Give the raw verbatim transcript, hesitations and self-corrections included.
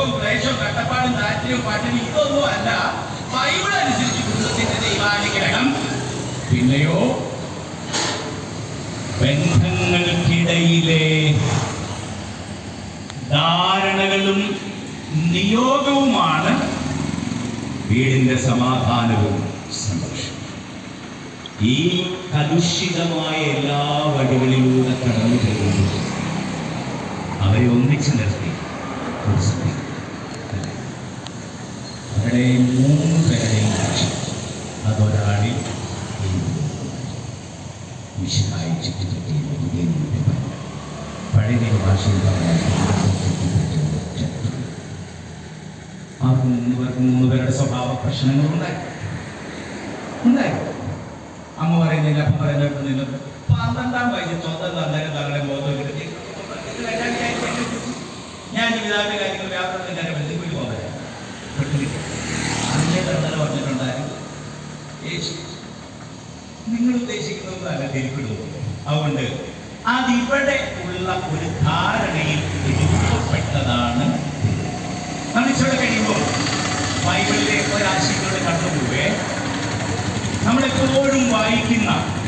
രോഗവും ക്ലേശവും കട്ടപ്പാടും ദാരിദ്ര്യവും പട്ടിണി ഇതൊന്നും അല്ല ബൈബിൾ അനുസരിച്ച് കുടുംബത്തിന്റെ ദൈവാനുഗ്രഹം. പിന്നെയോ ബന്ധങ്ങൾക്കിടയിലെ ധാരണകളും നിയോഗവുമാണ് വീടിന്റെ സമാധാനവും സന്തോഷവും. ഈ കലുഷിതമായ എല്ലാ വഴികളിലൂടെ കടന്നു പോകുന്നു അവരെ ഒന്നിച്ചു നിർത്തി അവരുടെ മൂന്ന് പേരുടെയും ലക്ഷ്യം അതൊരാളിൽ വിശുദ്ധായി ചുറ്റിപ്പറ്റിയ പുതിയ പഴയ ഭാഷയിൽ പറയാൻ ആ മൂന്ന് പേർക്ക് മൂന്ന് പേരുടെ സ്വഭാവ പ്രശ്നങ്ങൾ ഉണ്ടായി ഉണ്ടായി അമ്മ പറയുന്നില്ല അപ്പ പറയുന്നില്ല പന്ത്രണ്ടാം വയസ്സിൽ സ്വന്തം തന്നെ തങ്ങളുടെ ബോധം കിട്ടി ഞാൻ ജീവിതാവിന്റെ കാര്യങ്ങൾ വ്യാപാരത്തിന്റെ കാര്യം ബന്ധപ്പെട്ട് പോകാൻ അതിനെ തന്നെ പറഞ്ഞിട്ടുണ്ടായിരുന്നു യേശു നിങ്ങൾ ഉദ്ദേശിക്കുന്നത് നല്ല തിരിപ്പിടുന്നു. അതുകൊണ്ട് അതിവിടെ ഉള്ള ഒരു ധാരണയിൽ രൂപപ്പെട്ടതാണ്. മനുഷ്യരുടെ കഴിയുമ്പോൾ ബൈബിളിലെ ഒരാശയങ്ങളുടെ കടന്നുപോവേ നമ്മളെപ്പോഴും വായിക്കുന്ന